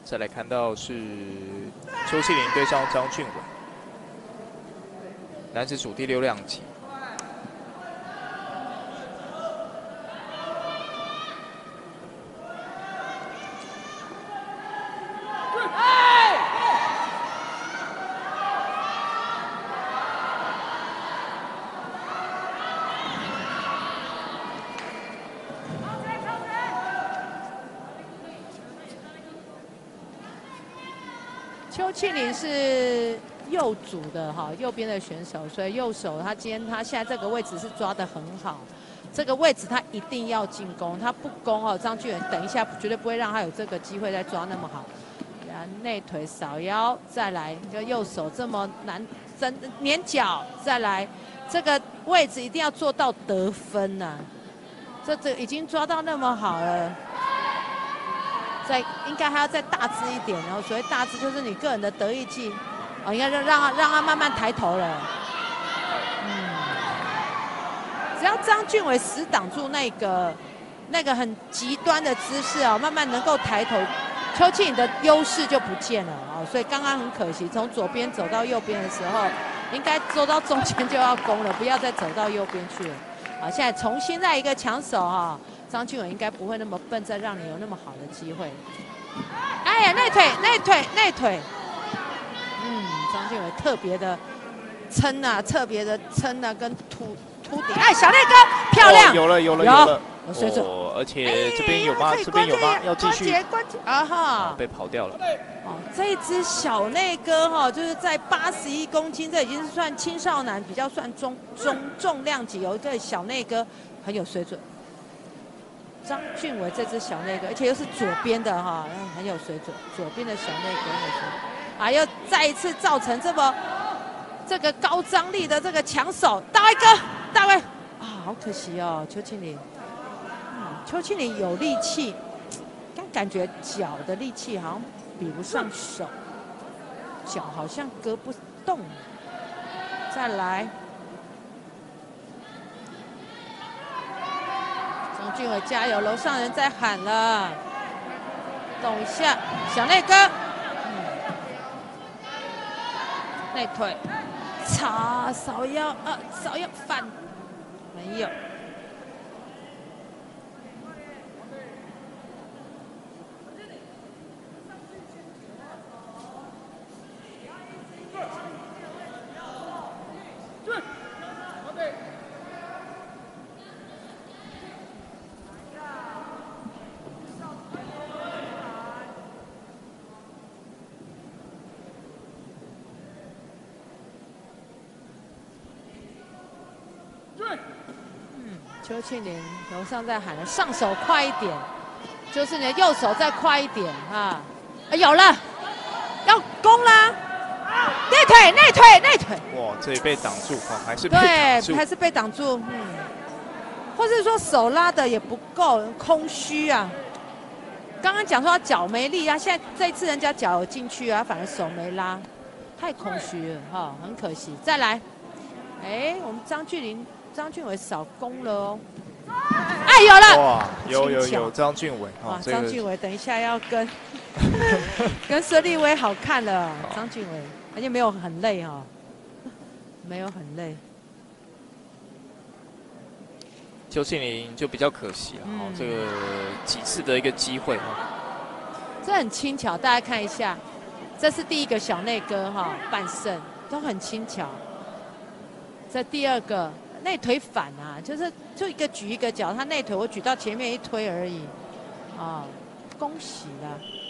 再来看到是邱庆林对上张俊伟，男子组第6量级。 邱庆林是右组的哈，右边的选手，所以右手他现在这个位置是抓得很好，这个位置他一定要进攻，他不攻哦，张俊远等一下绝对不会让他有这个机会再抓那么好。然内腿扫腰，再来一个右手这么难粘脚，再来这个位置一定要做到得分呐、这已经抓到那么好了。 应该还要再大只一点，然后所谓大只就是你个人的得意技，应该让他慢慢抬头了。只要张俊伟死挡住那个很极端的姿势啊，慢慢能够抬头，邱庆林的优势就不见了啊。所以刚刚很可惜，从左边走到右边的时候，应该走到中间就要攻了，不要再走到右边去了。啊，现在重新再一个抢手哈。 张俊伟应该不会那么笨，再让你有那么好的机会。哎呀，内腿，张俊伟特别的撑啊，跟凸顶。哎，小内哥漂亮， 有了， 有水准。 而且这边有吗？这边有吗？要继续。 关节啊哈， 被跑掉了。 哦，这一只小内哥哈，就是在81公斤，这已经是算青少男，比较算重量级，有一个小内哥很有水准。 张俊伟这只小内哥，而且又是左边的哈，很有水准。左边的小内哥很有水准，啊，又再一次造成这个高张力的这个抢手。大卫哥，大卫啊，好可惜哦，邱庆林。邱庆林有力气，但感觉脚的力气好像比不上手，脚好像割不动。再来。 张俊伟加油！楼上人在喊了，动一下，小内哥，内腿，扫腰，扫腰反，没有。邱庆林楼上在喊了，上手快一点，就是你的右手再快一点啊！有了，要攻啦！内腿！ 哇，这里被挡住啊，还是被挡住， 对，还是被挡住，或是说手拉的也不够，空虚啊。刚刚讲说他脚没力啊，现在这一次人家脚有进去啊，反而手没拉，太空虚了哈，很可惜。再来，我们张俊伟少攻了哦。哎，有了！ 哇，有张俊伟哇，张俊伟等一下要跟跟孙立威好看了，张俊伟，而且没有很累哈，没有很累。 邱庆林就比较可惜了，这个几次的一个机会这很轻巧，大家看一下，这是第一个小内哥哈，半胜都很轻巧。这第二个。内腿反啊，就一个举一个脚，他内腿我举到前面一推而已，恭喜了。